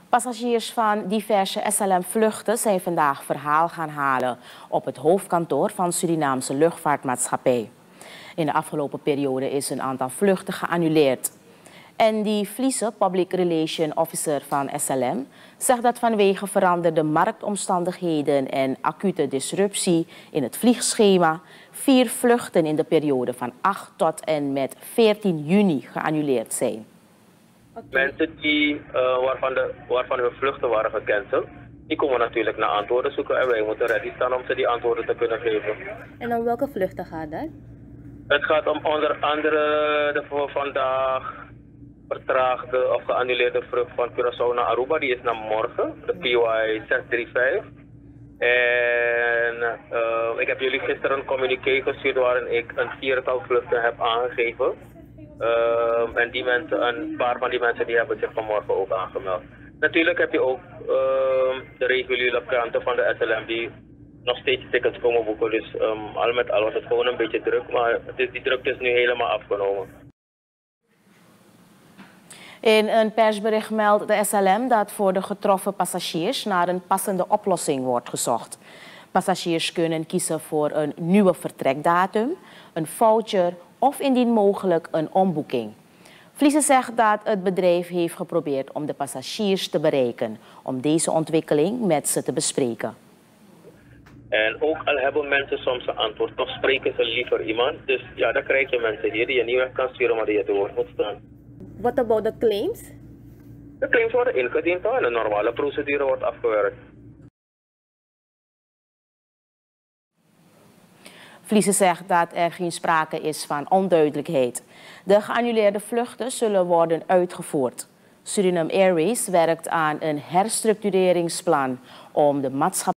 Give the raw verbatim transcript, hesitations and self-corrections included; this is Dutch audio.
Passagiers van diverse S L M-vluchten zijn vandaag verhaal gaan halen op het hoofdkantoor van Surinaamse luchtvaartmaatschappij. In de afgelopen periode is een aantal vluchten geannuleerd. En die Vliese, Public Relation Officer van S L M, zegt dat vanwege veranderde marktomstandigheden en acute disruptie in het vliegschema vier vluchten in de periode van acht tot en met veertien juni geannuleerd zijn. Mensen die, uh, waarvan, de, waarvan hun vluchten waren gecanceld, die komen natuurlijk naar antwoorden zoeken en wij moeten ready staan om ze die antwoorden te kunnen geven. En om welke vluchten gaat dat? Het gaat om onder andere de voor vandaag vertraagde of geannuleerde vlucht van Curaçao naar Aruba, die is naar morgen, de P Y zes drie vijf. En uh, ik heb jullie gisteren een communiqué gestuurd waarin ik een viertal vluchten heb aangegeven. Uh, en die mensen, een paar van die mensen die hebben zich vanmorgen ook aangemeld. Natuurlijk heb je ook uh, de reguliere klanten van de S L M die nog steeds tickets komen boeken. Dus um, al met al was het gewoon een beetje druk, maar het is, die drukte is nu helemaal afgenomen. In een persbericht meldt de S L M dat voor de getroffen passagiers naar een passende oplossing wordt gezocht. Passagiers kunnen kiezen voor een nieuwe vertrekdatum, een voucher of indien mogelijk een omboeking. Vliese zegt dat het bedrijf heeft geprobeerd om de passagiers te bereiken, om deze ontwikkeling met ze te bespreken. En ook al hebben mensen soms een antwoord, toch spreken ze liever iemand. Dus ja, dan krijg je mensen hier die je niet weg kan sturen, maar die je te woord moet staan. What about the claims? De claims worden ingediend en de normale procedure wordt afgewerkt. Vliese zegt dat er geen sprake is van onduidelijkheid. De geannuleerde vluchten zullen worden uitgevoerd. Suriname Airways werkt aan een herstructureringsplan om de maatschappij